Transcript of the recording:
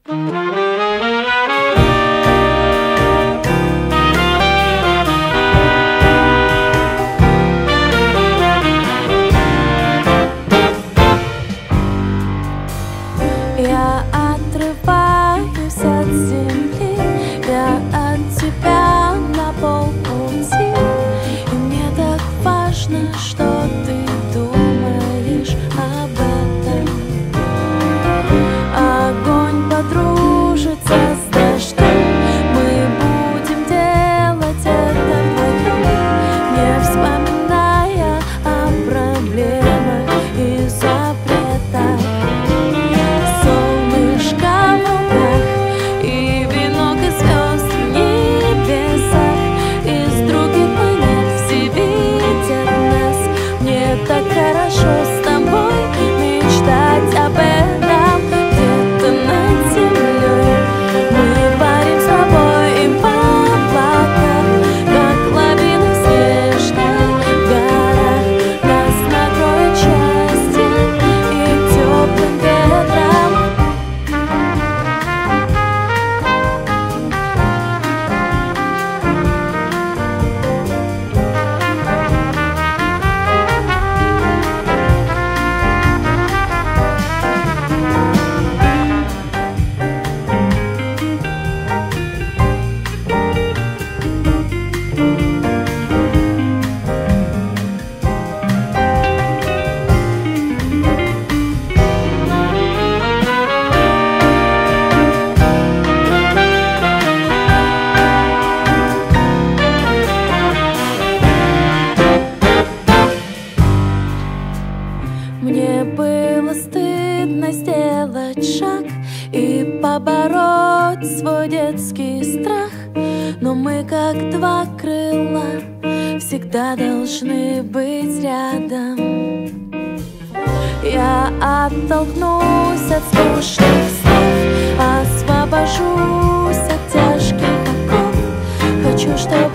Я отрываюсь от земли, я от тебя на полпути, и мне так важно, что ты думаешь об этом. Огонь подружится с дождем, мы будем делать это вдвоем, не вспоминая о проблемах и запретах. Солнышко в руках и венок из звезд в небесах, из других планет все видят нас. Мне так хорошо с тобой мечтать об этом. Где-то над землей мы парим с тобой им по облакам, как лавины в снежных горах. Нас накроет счастье и теплым ветром. Мне было стыдно сделать шаг и побороть свой детский страх, но мы как два крыла всегда должны быть рядом. Я оттолкнусь от скучных снов, освобожусь от тяжких оков. Хочу, чтобы